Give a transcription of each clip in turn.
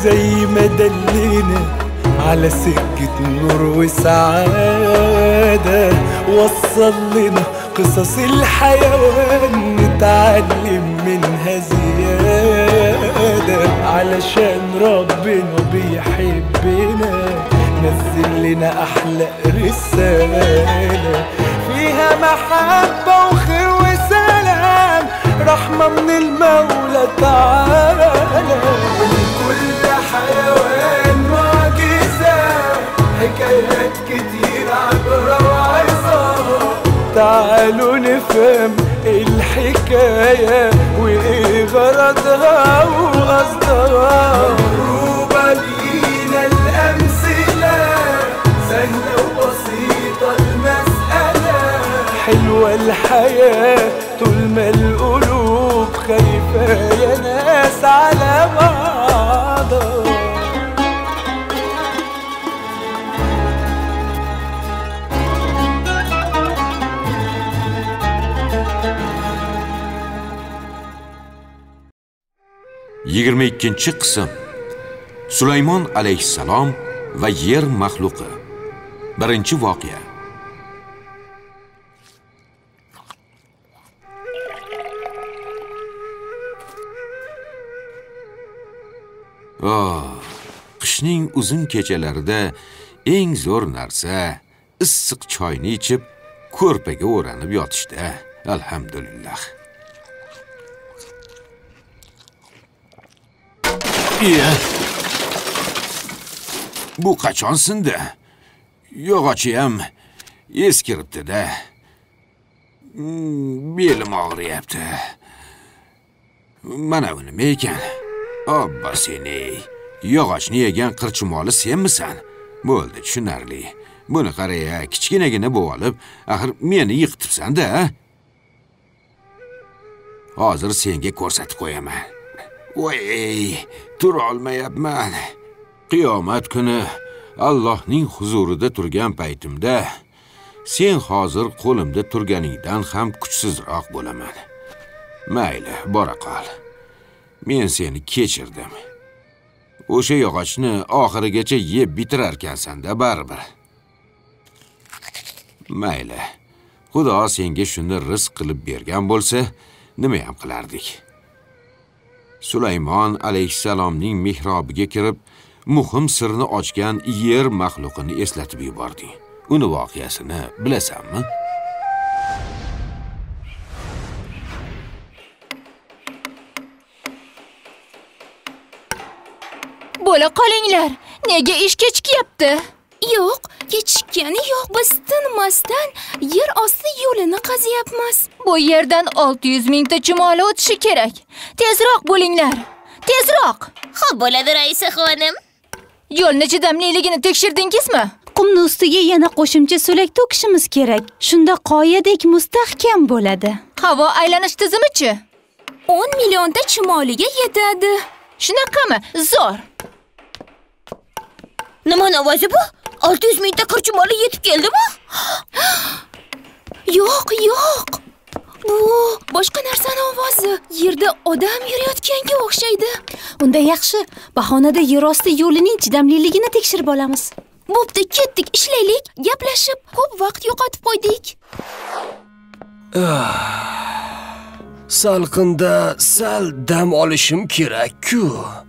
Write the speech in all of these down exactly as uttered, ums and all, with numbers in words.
زي ما دلنا على سكة نور وسعادة، وصل لنا قصص الحيوان نتعلم منها زيادة، علشان ربنا بيحبنا نزل لنا أحلى رسالة فيها محبة وخير وسلام، رحمة من المولى تعالى. ولكل حيوان معجزة، حكايات كتير عبرة وعظة، تعالوا نفهم الحكاية وإيه غرضها وقصدها. مضروبة لينا الأمثلة، سهلة وبسيطة المسألة، حلوة الحياة طول ما القلوب خايفة يا ناس على بعضها. yigirma ikkinchi qism Sulaymon alayhissalom va yer maxluqi. Birinchi voqea. Oh, qishning uzun kechalarida eng zo'r narsa issiq choyni ichib, ko'rpaga o'ranib yotishda. Alhamdulillah. Iya. Bu qachon sindi? Yog'ochi ham eskiribdi-da. Belim og'riyapti. Mana bu nima ekan? Obba seni. Yog'ochni yegan qirchimoli senmisan? Bo'ldi, tushunarli. Buni qara, kichkinagina bo'lib olib, axir meni yiqitibsan-da. Hozir senga ko'rsatib qo'yaman. Voy, tura olmayapman. Qiyomat kuni Allohning huzurida turgan paytimda sen hozir qo'limda turganingdan ham kuchsizroq bo'laman. Mayli, bora qol. Men seni kechirdim. O'sha yog'ochni oxirigacha yeb bitirarkansan-da baribir. Mayli. Xudo senga shuni rizq qilib bergan bo'lsa, nima ham qilardik? Sulaymon alayhissalomning mehrobiga kirib, muhim sirni ochgan yer maxluqini eslatib yubording. Uni voqeasini bilasanmi? Bo'la qolinglar. Nega ish kechikyapti? Yo'q, kechikkani yo'q. Biz tinmasdan yer osti yo'lini qazyapmiz. Bu yerdan olti yuz mingta chumoli o'tishi kerak. Tezroq bo'linglar. Tezroq. Xo'p bo'ladi, raisa xonim. Yo'lni chidamliligini tekshirdingizmi? Qumni ustiga yana qo'shimcha so'lak to'kishimiz kerak. Shunda qoyadek mustahkam bo'ladi. Havo aylanish tizimichi? o'n millionta chumoliga yetadi. Shunaqami? Zo'r. Nima ovozi bu? olti yuz mingta qirchumoli yetib keldimi? Yo'q, yo'q. Bu boshqa narsani ovozi. Yerda odam yurayotganga o'xshaydi. Unda yaxshi. Bahonada yer osti yo'lining chidamliligini tekshirib olamiz. Bo'pti, ketdik, ishlaylik. Gaplashib, ko'p vaqt yo'qotib qo'ydik. Salqinda sal dam olishim kerak-ku.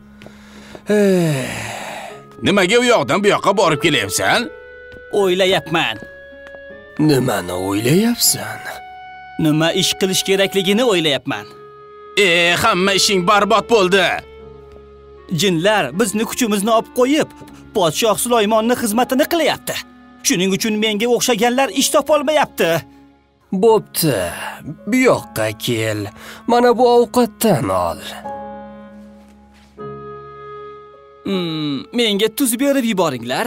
Nimaga u yoqdan bu yoqqa borib kelyapsan? O'ylayapman. Nimani o'ylayapsan? Nima ish qilish kerakligini o'ylayapman. E, hamma ishing barbod bo'ldi. Jinlar bizni kuchimizni olib qo'yib, podshoh Sulaymonning xizmatini qilyapti. Shuning uchun menga o'xshaganlar ish topa olmayapti. Bo'pti, bu yoqqa kel. Mana bu ovqatdan ol. Hmm, menga tuz berib yuboringlar.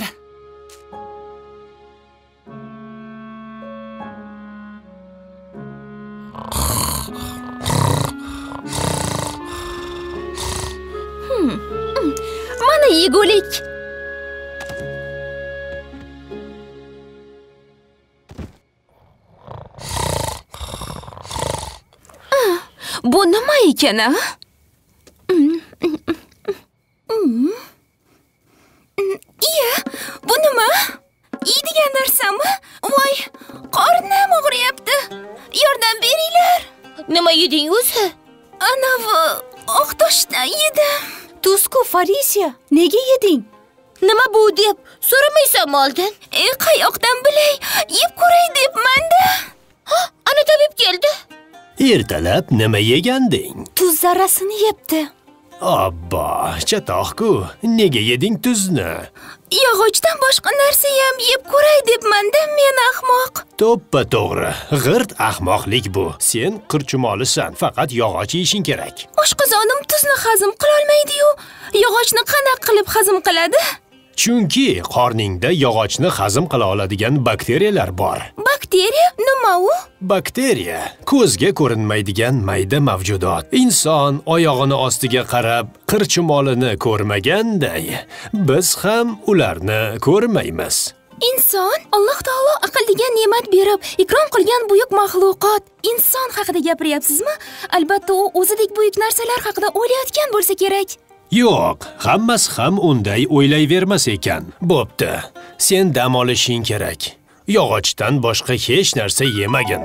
Hmm. Mana yegulik. Bu nima ekan, a? yeding o'zi? Anavi oq toshdan yedim. Tuzku Farisiya, nega yeding? Nima bu deb so'ramaysan oldin? E, qayoqdan bilay? Yeb ko'ray debman-da. Ha, ana tabib keldi. Ertalab nima yeganding? Tuz zarrasini yebdi. Abba, chatoq-ku. Nega yeding tuzni? Yog'ochdan boshqa narsa ham yeb ko'ray debman-da, men ahmoq. To'ppa to'g'ri. G'irt ahmoqlik bu. Sen qirchumolisan, faqat yog'och yeyishing kerak. Oshqozonim tuzni hazm qila olmaydi-yu, yog'ochni qanaqa qilib hazm qiladi? Chunki qorningda yog'ochni hazm qila oladigan bakteriyalar bor. Bakteriya nima u? Bakteriya ko'zga ko'rinmaydigan mayda mavjudot. Inson oyog'ini ostiga qarab qirchumolini ko'rmaganday, biz ham ularni ko'rmaymiz. Inson Alloh taolo aql degan ne'mat berib, ikrom qilgan buyuk maxluqot. Inson haqida gapiryapsizmi? Albatta, u o'zidek buyuk narsalar haqida o'ylayotgan bo'lsa kerak. Yo'q, hammasi ham unday o'ylayvermas ekan. Bo'pti, sen dam olishing kerak. Yog'ochdan boshqa hech narsa yemagin.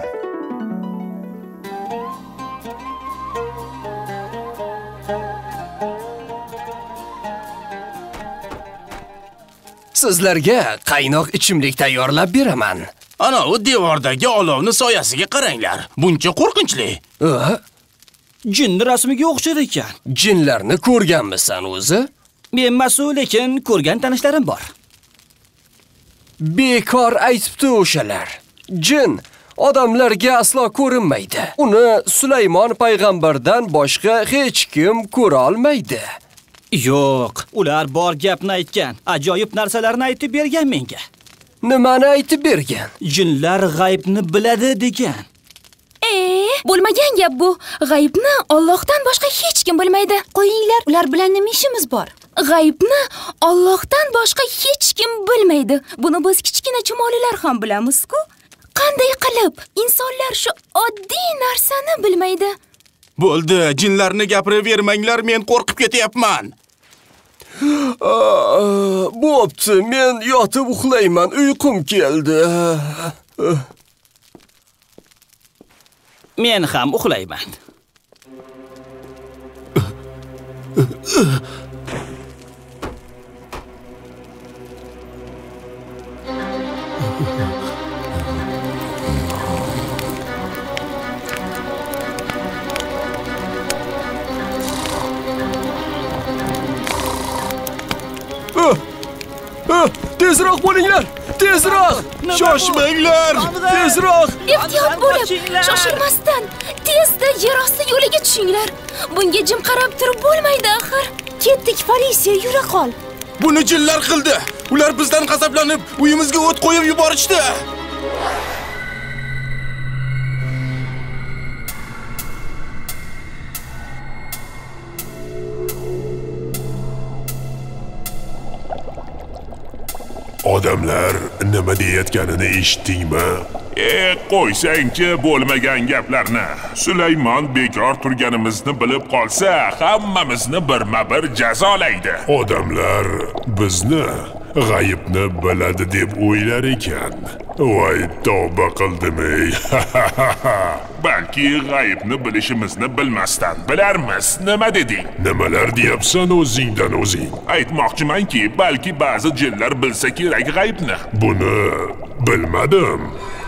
Sizlarga qaynoq ichimlik tayyorlab beraman. Ana u devordagi olovni soyasiga qaranglar. Buncha qo'rqinchli. A? Jinni rasmiga o'xshar ekan. Jinlarni ko'rganmisan o'zi? Men mas'ul, lekin ko'rgan tanishlarim bor. Bekor aytibdi o'shalar. Jin odamlarga aslo ko'rinmaydi. Uni Sulaymon payg'ambardan boshqa hech kim ko'ra olmaydi. Yo'q, ular bor gapni aytgan. Ajoyib narsalarni aytib bergan menga. Nimani aytib bergan? Jinlar g'aybni biladi degan. E, bo'lmagan gap bu. G'aybni Allohdan boshqa hech kim bilmaydi. Qo'yinglar, ular bilan nima ishimiz bor? G'aybni Allohdan boshqa hech kim bilmaydi. Buni biz kichkina chumolilar ham bilamiz-ku. Qanday qilib insonlar shu oddiy narsani bilmaydi? Bo'ldi, jinlarni gapirib bermanglar, men qo'rqib ketyapman. Bo'pti, men yotib uxlayman, uyqum keldi. Men ham uxlayman. Tezroq bo'linglar! Tezroq! Shoshmanglar! Tezroq! Ehtiyot bo'lib, shoshilmasdan tezda yer osti yo'liga tushinglar. Bunga jim qarab turib bo'lmaydi axir. Ketdik Farisiya, yura qol. Buni jinlar qildi. Ular bizdan g'azablanib, uyimizga o't qo'yib yuborishdi. Odamlar nima deyotganini eshitdingmi? E, qo'ysangchi bo'lmagan gaplarni. Sulaymon bekor turganimizni bilib qolsa, hammamizni birma-bir jazolaydi. Odamlar bizni g'aybni biladi deb o'ylar ekan. Voy, tavba qildim-ey. Balki g'aybni bilishimizni bilmasdan bilarmiz. Nima deding? Nimalar deyapsan o'zingdan o'zing? Aytmoqchimanki, balki ba'zi jinlar bilsa kerak g'aybni. Buni bilmadim.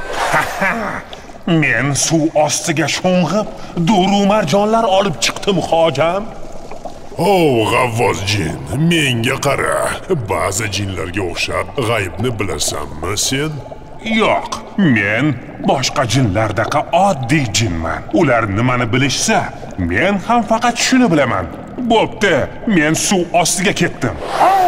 Men suv ostiga sho'ng'ib, duru marjonlar olib chiqdim, hojam. Oh, g'avvoz jin, menga qara. Ba'zi jinlarga o'xshab g'aybni bilasanmi sen? Yo'q, men boshqa jinlardaqa oddiy jinman. Ular nimani bilishsa, men ham faqat shuni bilaman. Bo'pti, men suv ostiga ketdim.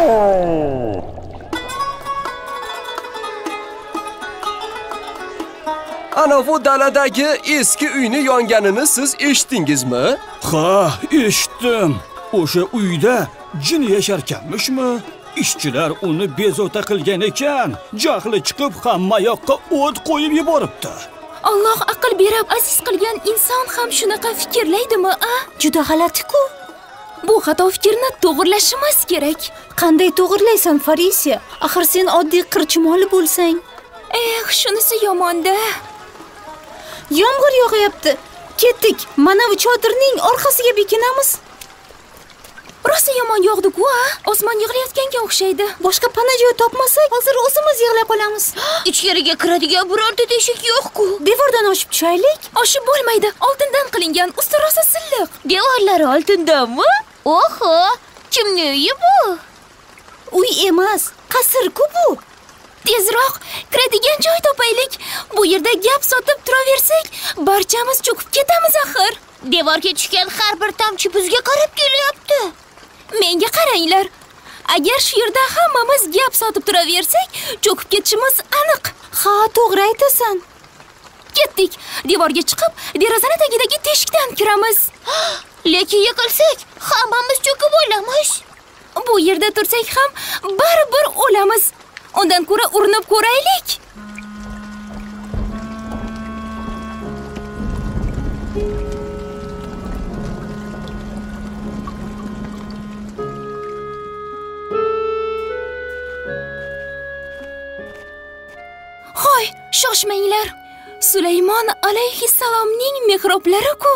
Ana bu daladagi eski uyni yonganini siz eshitdingizmi? Ha, eshitdim. O'sha uyda jin yasharkanmishmi? Ishchilar uni bezovta qilgan ekan, jahli chiqib hamma yoqqa o't qo'yib yuboribdi. Alloh aql berib aziz qilgan inson ham shunaqa fikrlaydimi, a? Juda g'alati-ku. Bu xato fikrni to'g'rilashimiz kerak. Qanday to'g'irlaysan, Farisiya? Axir sen oddiy qirchimoli bo'lsang. Eh, shunisi yomon-da. Yomg'ir yog'yapti. Ketdik. Mana bu chodirning orqasiga bekinamiz. Rosa yomon yog'di-ku, ha? Osmon yig'layotganga o'xshaydi. Boshqa pana joy topmasak, hozir o'zimiz yig'lab qolamiz. Ichkariga kiradigan birorta teshik yo'q-ku. Devordan oshib tushaylik. Oshib bo'lmaydi. Oltindan qilingan, usti rosa silliq. Devorlari oltindanmi? Oho, kimning uyi bu? Uy emas, qasr-ku bu. Tezroq kiradigan joy topaylik. Bu yerda gap sotib turaversak, barchamiz cho'kib ketamiz axir. Devorga tushgan har bir tomchi bizga qarab kelyapti. Menga qaranglar. Agar shu yerda hammamiz gap sotib turaversak, cho'kib ketishimiz aniq. Ha, to'g'ri aytasan. Ketdik. Devorga chiqib, derazani tagidagi teshikdan kiramiz. Lekin yiqilsak, hammamiz cho'kib o'lamiz. Bu yerda tursak ham baribir o'lamiz. Undan ko'ra urinib ko'raylik. Hoy, shoshmanglar. Sulaymon alayhissalomning mehroblari-ku.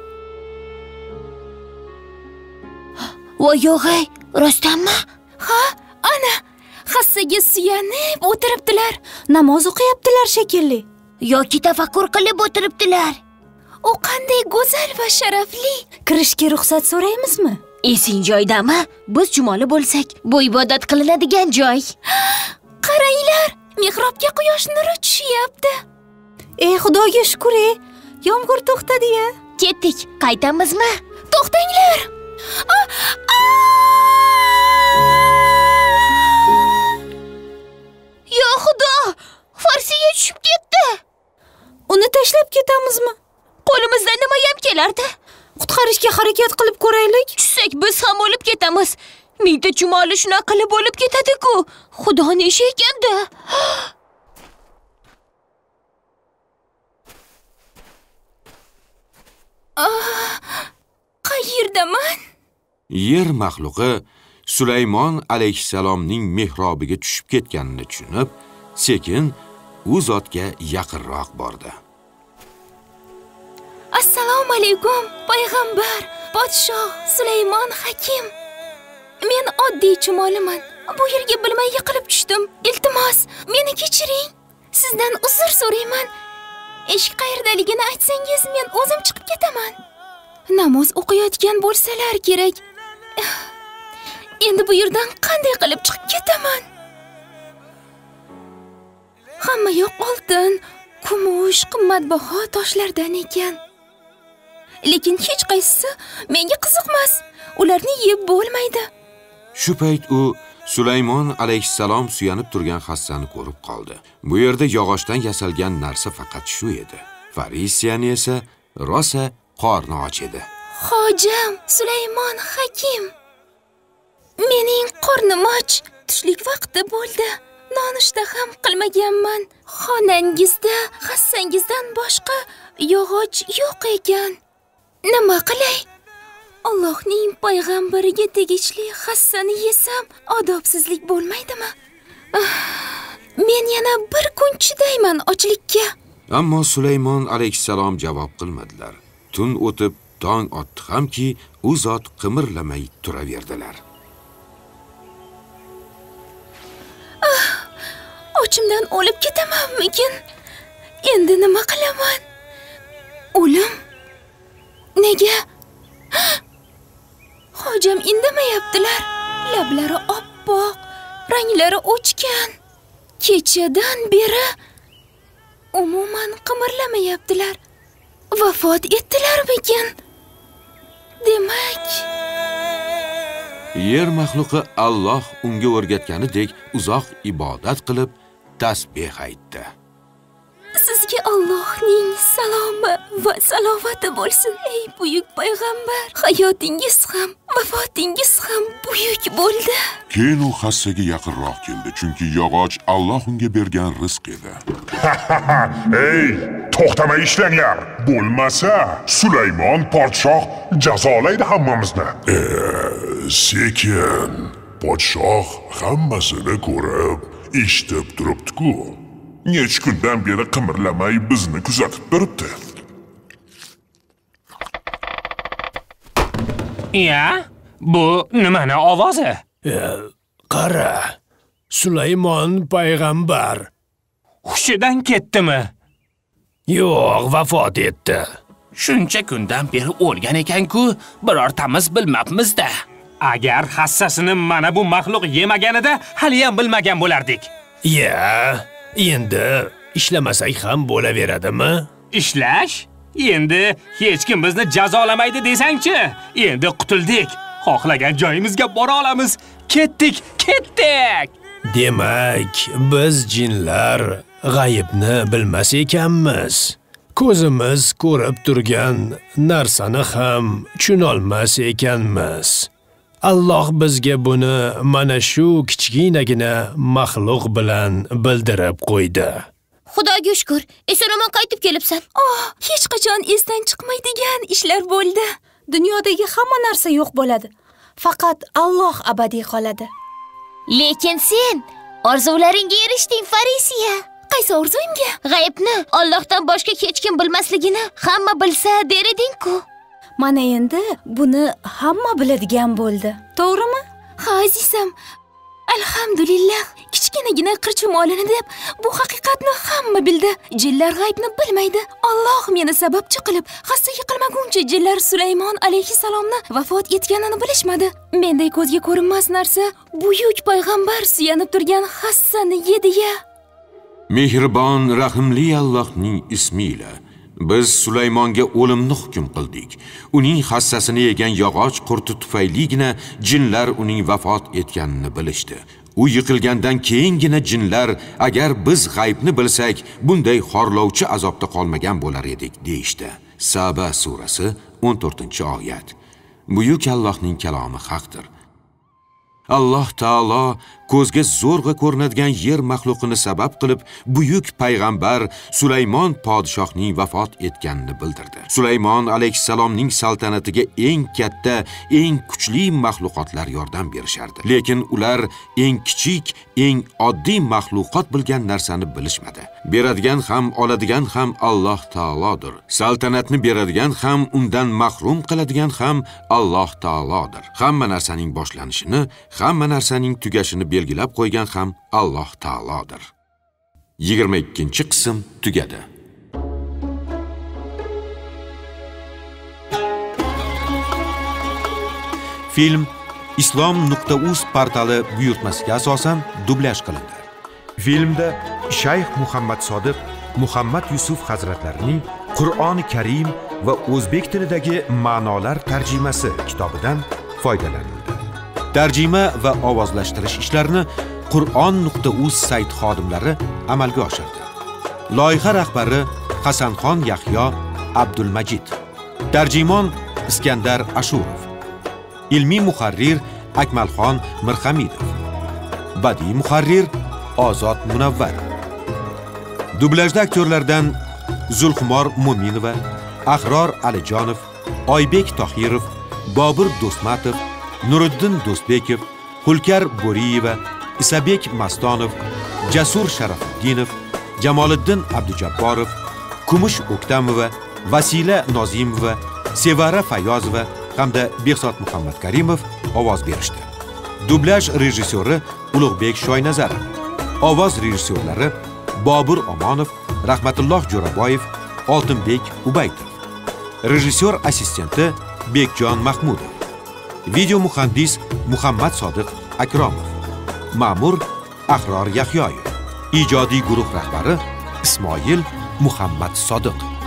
Voy yo'g'ay, rostdanmi? Ha, ana, hassaga suyanib o'tiribdilar. Namoz o'qiyaptilar shekilli. Yoki tafakkur qilib o'tiribdilar. U qanday go'zal va sharafli. Kirishga ruxsat so'raymizmi? Esing joydami? Biz chumoli bo'lsak, bu ibodat qilinadigan joy. Qaranglar, mehrobga quyosh nuri tushyapti. Ey Xudoga shukr, ey. Yomg'ir to'xtadi-ya. Ketdik, qaytamizmi? To'xtanglar. Yo Xudo, farsiga tushib ketdi. Uni tashlab ketamizmi? Qo'limizdan nima ham kelardi? Qutqarishga harakat qilib ko'raylik. Tushsak biz ham o'lib ketamiz. Mingta chumoli shunaqa qilib o'lib ketadi-ku. Xudoning ishi ekan-da. Qayerdaman? Yer maxluqi Sulaymon alayhissalomning mehrobiga tushib ketganini tushunib, sekin u zotga yaqinroq bordi. Assalomu alaykum, payg'ambar, podshoh Sulaymon hakim. Men oddiy chumoliman. Bu yerga bilmay yiqilib tushdim. Iltimos, meni kechiring. Sizdan uzr so'rayman. Eshik qayerdaligini aytsangiz, men o'zim chiqib ketaman. Namoz o'qiyotgan bo'lsalar kerak. Endi bu yerdan qanday qilib chiqib ketaman? Hamma yoq oltin, kumush, qimmatbaho toshlardan ekan. Lekin hech qaysisi menga qiziqmas. Ularni yeb bo'lmaydi. Shu payt u Sulaymon alayhissalom suyanib turgan hassani ko'rib qoldi. Bu yerda yog'ochdan yasalgan narsa faqat shu edi. Farisiyani esa rosa qorni och edi. Hojam Sulaymon hakim. Mening qornim och. Tushlik vaqti bo'ldi. Nonushta ham qilmaganman. Xonangizda hassangizdan boshqa yog'och yo'q ekan. Nima qilay? Allohning payg'ambariga tegishli hassani yesam, odobsizlik bo'lmaydimi? Men yana bir kun chidayman ochlikka. Ammo Sulaymon alayhissalom javob qilmadilar. Tun o'tib tong otdi hamki, u zot qimirlamay turaverdilar. Ah, ochimdan o'lib ketamanmikin? Endi nima qilaman? O'lim? Nega? Hojam indamayaptilar. Lablari oppoq, ranglari o'chgan. Kechadan beri umuman qimirlamayaptilar. Vafot etdilarmikin? Demak, yer maxluqi Alloh unga o'rgatganidek uzoq ibodat qilib tasbih aytdi. Sizga Allohning salomi va salovati bo'lsin, ey buyuk payg'ambar. Hayotingiz ham, vafotingiz ham buyuk bo'ldi. Keyin u hassaga yaqinroq keldi, chunki yog'och Alloh unga bergan rizq edi. Ey, to'xtamay ishlanglar. Bo'lmasa, Sulaymon podshoh jazolaydi hammamizni. E, sekin. Podshoh hammasini ko'rib, eshitib turibdi-ku. Necha kundan beri qimirlamay bizni kuzatib turibdi. Ya, bu nimani ovozi? Qara, Sulaymon payg'ambar Hushidan ketdimi? Yo'q, vafot etdi. Shuncha kundan beri o'lgan ekan-ku, birortamiz bilmabmiz-da. Agar hassasini mana bu maxluq yemaganida, hali ham bilmagan bo'lardik. Ya, endi ishlamasak ham bo'laveradimi? Ishlash? Endi hech kim bizni jazolamaydi desang-chi. Endi qutuldik. Xohlagan joyimizga bora olamiz. Ketdik, ketdik. Demak, biz jinlar g'ayibni bilmas ekanmiz. Ko'zimiz ko'rib turgan narsani ham tushunolmas ekanmiz. Alloh bizga buni mana shu kichkinagina maxluq bilan bildirib qo'ydi. Xudoga shukr, eson-omon qaytib kelibsan. Oh, hech qachon esdan chiqmaydigan ishlar bo'ldi. Dunyodagi hamma narsa yo'q bo'ladi. Faqat Alloh abadiy qoladi. Lekin sen orzularingga erishding, Farisiya. Qaysi orzuyimga? G'aybni Allohdan boshqa hech kim bilmasligini hamma bilsa der eding-ku. Mana endi buni hamma biladigan bo'ldi. To'g'rimi? Ha, azizam. Alhamdulillah, kichkinagina qirchimolini deb bu haqiqatni hamma bildi. Jinlar g'aybni bilmaydi. Alloh meni sababchi qilib, hassa yiqilmaguncha jinlar Sulaymon alayhisalomni vafot etganini bilishmadi. Menday ko'zga ko'rinmas narsa buyuk payg'ambar suyanib turgan hassani yedi-ya. Mehribon, rahimli Allohning ismi-la biz Sulaymonga o'limni hukm qildik. Uning hassasini yegan yog'och qurti tufayligina jinlar uning vafot etganini bilishdi. U yiqilgandan keyingina jinlar agar biz g'aybni bilsak, bunday xorlovchi azobda qolmagan bo'lar edik deyishdi. Saba surasi o'n to'rtinchi oyat. Buyuk Allohning kalomi haqdir. Alloh taolo ko'zga zo'rg'a ko'rinadigan yer maxluqini sabab qilib buyuk payg'ambar Sulaymon podshohning vafot etganini bildirdi. Sulaymon alayhisalomning saltanatiga eng katta, eng kuchli maxluqotlar yordam berishardi. Lekin ular eng kichik, eng oddiy maxluqot bilgan narsani bilishmadi. Beradigan ham, oladigan ham Alloh taolodir. Saltanatni beradigan ham, undan mahrum qiladigan ham Alloh taolodir. Hamma narsaning boshlanishini, hamma narsaning tugashini belgilab qo'ygan ham Alloh taolodir. yigirma ikkinchi qism tugadi. Film islom nuqta uz portali buyurtmasiga asosan dublyaj qilindi. Filmda Shayx Muhammad Sodiq Muhammad Yusuf hazratlarining Qur'oni Karim va o'zbek tilidagi ma'nolar tarjimasi kitobidan foydalanildi. Tarjima va ovozlashtirish ishlarini Qur'on nuqta uz sayt xodimlari amalga oshirdi. Loyiha rahbari Hasanxon Yahyo Abdulmajid. Tarjimon Iskandar Ashurov. Ilmiy muharrir Akmalxon Mirhamidov. Badiiy muharrir Ozod Munavvar. Dublyajda aktyorlardan Zulxumor Mo'minova, Ahror Alijonov, Oybek Tohirov, Bobur Do'stmatov, Nuriddin Do'stbekov, Hulkar Bo'riyeva, Isabek Mastonov, Jasur Sharafuddinov, Jamoliddin Abdujabborov, Kumush O'ktamova, Vasila Nozimova, Sevara Fayozova hamda Behzod Muhammad Karimov ovoz berishdi. Dublyaj rejissyori Ulug'bek Shoynazarov. Ovoz rejissyorlari Bobur Omonov, Rahmatulloh Jo'raboyev, Oltinbek Ubaytov. Rejissyor assistenti Bekjon Mahmudov. Video muhandis Muhammad Sodiq Akromov. Ma'mur Ahror Yahyoyev. Ijodiy guruh rahbari Ismoil Muhammad Sodiq.